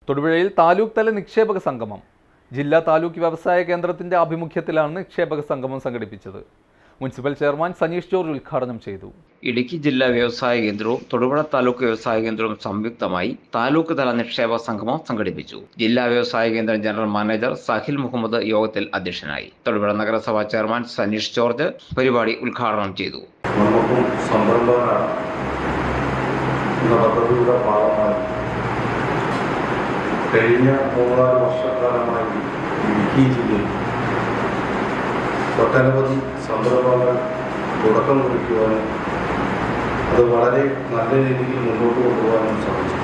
തൊടുപുഴയിൽ താലൂക്ക് തല നിക്ഷേപക സംഗമം. ജില്ലാ താലൂക്ക് വ്യവസായ കേന്ദ്രത്തിന്റെ ആഭിമുഖ്യത്തിലാണ് നിക്ഷേപക സംഗമം സംഘടിപ്പിച്ചത്. മുനിസിപ്പൽ ചെയർമാൻ സനീഷ് ജോർജ് ഉദ്ഘാടനം ചെയ്തു. ഇടുക്കി ജില്ലാ വ്യവസായ കേന്ദ്രവും തൊടുപുഴ താലൂക്ക് വ്യവസായ കേന്ദ്രവും സംയുക്തമായി താലൂക്ക് തല നിക്ഷേപ സംഗമം സംഘടിപ്പിച്ചു. ജില്ലാ വ്യവസായ കേന്ദ്രം ജനറൽ മാനേജർ സാഹിൽ മുഹമ്മദ് യോഗത്തിൽ അധ്യക്ഷനായി. തൊടുപുഴ നഗരസഭാ ചെയർമാൻ സനീഷ് ജോർജ് പരിപാടി ഉദ്ഘാടനം ചെയ്തു. കഴിഞ്ഞ 3-4 വർഷക്കാലമായി ഇടുക്കി ജില്ലയിൽ ഒട്ടനവധി സംരംഭങ്ങൾ തുടക്കം കുറിക്കുവാനും അത് വളരെ നല്ല രീതിയിൽ മുന്നോട്ട് കൊണ്ടുപോകാനും സാധിച്ചു.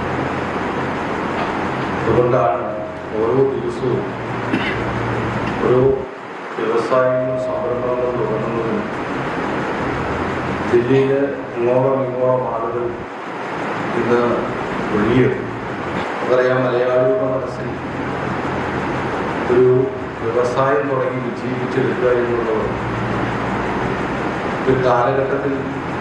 അതുകൊണ്ടാണ് ഓരോ ദിവസവും ഓരോ വ്യവസായങ്ങളും സംരംഭങ്ങളും തുടങ്ങുന്നതിനും ജില്ലയിലെ ഇങ്ങോളം ആളുകൾ ഇന്ന് ഒഴിയും. അതറിയാം, മലയാളികളുടെ മനസ്സിൽ ഒരു വ്യവസായം തുടങ്ങി വിജയിപ്പിച്ചെടുക്കുക എന്നുള്ളത് ഒരു കാലഘട്ടത്തിൽ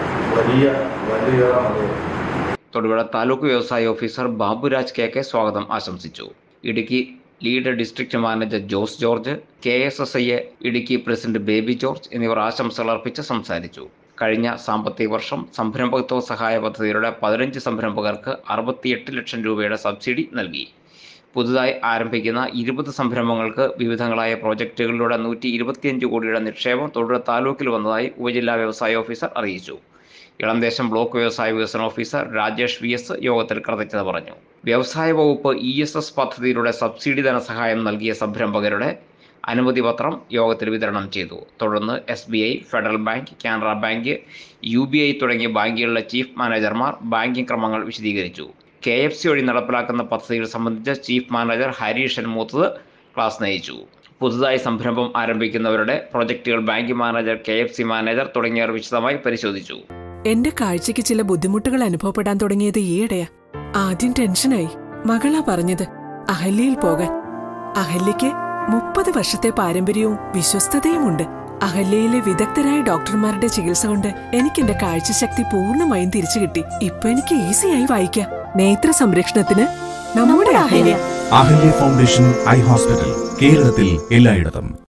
വലിയ തൊടുപുഴ താലൂക്ക് വ്യവസായ ഓഫീസർ ബാബുരാജ് കെ സ്വാഗതം ആശംസിച്ചു. Idukki lead district manager Jose George, KSSI Idukki president Baby George എന്നിവർ ആശംസകൾ അർപ്പിച്ച് സംസാരിച്ചു. കഴിഞ്ഞ സാമ്പത്തിക വർഷം സംരംഭകത്വ സഹായ പദ്ധതിയുടെ 15 സംരംഭകർക്ക് 68 ലക്ഷം രൂപയുടെ സബ്സിഡി നൽകി. പുതുതായി ആരംഭിക്കുന്ന 20 സംരംഭങ്ങൾക്ക് വിവിധങ്ങളായ പ്രോജക്റ്റുകളിലൂടെ 125 കോടിയുടെ നിക്ഷേപം തൊടുപുഴ താലൂക്കിൽ വന്നതായി ഉപജില്ലാ വ്യവസായ ഓഫീസർ അറിയിച്ചു. ഇളംദേശം ബ്ലോക്ക് വ്യവസായ വികസന ഓഫീസർ രാജേഷ് VS യോഗത്തിൽ കൃതജ്ഞത പറഞ്ഞു. വ്യവസായ വകുപ്പ് ESS പദ്ധതിയിലൂടെ സബ്സിഡി ധനസഹായം നൽകിയ സംരംഭകരുടെ അനുമതി പത്രം യോഗത്തിൽ വിതരണം ചെയ്തു. തുടർന്ന് SBI, Federal Bank, Canara bank, UBI തുടങ്ങിയ ബാങ്കുകളിലെ ചീഫ് മാനേജർമാർ ബാങ്കിംഗ് ക്രമങ്ങൾ വിശദീകരിച്ചു. KFC വഴി നടപ്പിലാക്കുന്ന പദ്ധതികൾ സംബന്ധിച്ച് ചീഫ് മാനേജർ ഹരീഷൻ മൂത്തത് ക്ലാസ് നയിച്ചു. പുതുതായി സംരംഭം ആരംഭിക്കുന്നവരുടെ പ്രൊജക്ടുകൾ ബാങ്ക് മാനേജർ, KFC മാനേജർ തുടങ്ങിയവർ വിശദമായി പരിശോധിച്ചു. എന്റെ കാഴ്ചയ്ക്ക് ചില ബുദ്ധിമുട്ടുകൾ അനുഭവപ്പെടാൻ തുടങ്ങിയത് ഈയിടെയാ. ആദ്യം ടെൻഷനായി. മകളാ പറഞ്ഞത് അഹല്യയിൽ പോകാൻ. അഹല്യയ്ക്ക് 30 വർഷത്തെ പാരമ്പര്യവും വിശ്വസ്തതയുമുണ്ട്. അഹല്യയിലെ വിദഗ്ധരായ ഡോക്ടർമാരുടെ ചികിത്സ കൊണ്ട് എനിക്ക് എന്റെ കാഴ്ചശക്തി പൂർണ്ണമായും തിരിച്ചു കിട്ടി. ഇപ്പൊ എനിക്ക് ഈസിയായി വായിക്കാം. നേത്ര സംരക്ഷണത്തിന് നമ്മുടെ Ahalia. Ahalia foundation eye hospital, കേരളത്തിൽ എല്ലായിടത്തും.